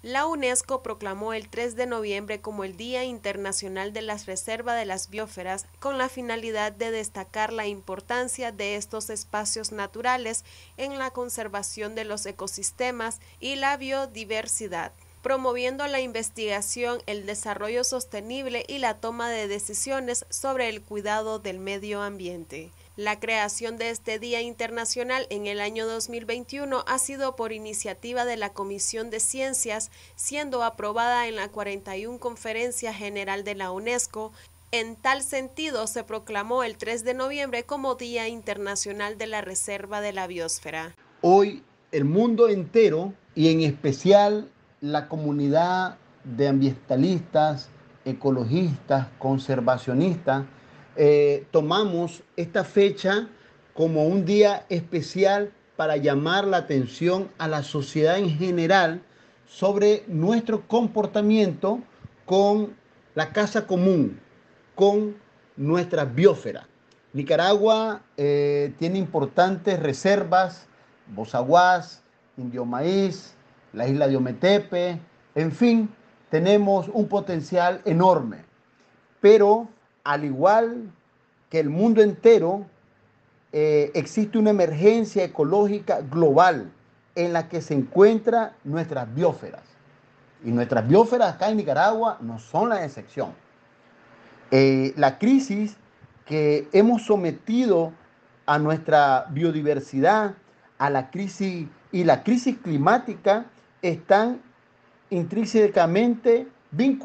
La UNESCO proclamó el 3 de noviembre como el Día Internacional de la Reserva de las Biosferas con la finalidad de destacar la importancia de estos espacios naturales en la conservación de los ecosistemas y la biodiversidad, promoviendo la investigación, el desarrollo sostenible y la toma de decisiones sobre el cuidado del medio ambiente. La creación de este Día Internacional en el año 2021 ha sido por iniciativa de la Comisión de Ciencias, siendo aprobada en la 41 Conferencia General de la UNESCO. En tal sentido, se proclamó el 3 de noviembre como Día Internacional de la Reserva de la Biosfera. Hoy el mundo entero, y en especial la comunidad de ambientalistas, ecologistas, conservacionistas, tomamos esta fecha como un día especial para llamar la atención a la sociedad en general sobre nuestro comportamiento con la casa común, con nuestra biosfera. Nicaragua tiene importantes reservas: Bozaguas, Indio Maíz, la isla de Ometepe, en fin, tenemos un potencial enorme. Pero al igual que el mundo entero, existe una emergencia ecológica global en la que se encuentran nuestras biosferas. Y nuestras biosferas acá en Nicaragua no son la excepción. La crisis que hemos sometido a nuestra biodiversidad, a la crisis y la crisis climática están intrínsecamente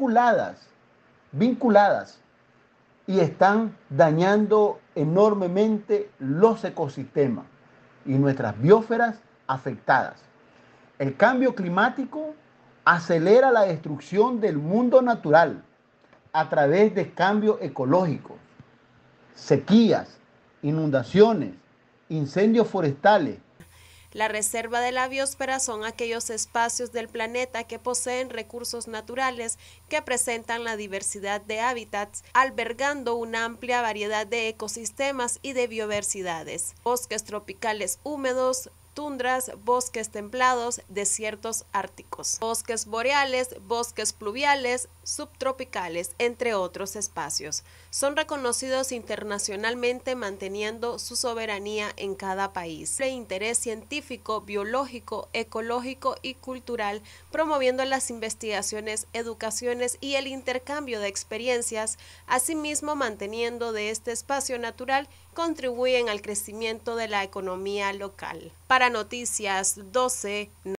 vinculadas y están dañando enormemente los ecosistemas y nuestras biosferas afectadas. El cambio climático acelera la destrucción del mundo natural a través de cambios ecológicos, sequías, inundaciones, incendios forestales. La reserva de la biosfera son aquellos espacios del planeta que poseen recursos naturales que presentan la diversidad de hábitats, albergando una amplia variedad de ecosistemas y de biodiversidades. Bosques tropicales húmedos, tundras, bosques templados, desiertos árticos, bosques boreales, bosques pluviales, subtropicales, entre otros espacios. Son reconocidos internacionalmente manteniendo su soberanía en cada país. De interés científico, biológico, ecológico y cultural, promoviendo las investigaciones, educaciones y el intercambio de experiencias, asimismo manteniendo de este espacio natural, contribuyen al crecimiento de la economía local. Para Noticias 12.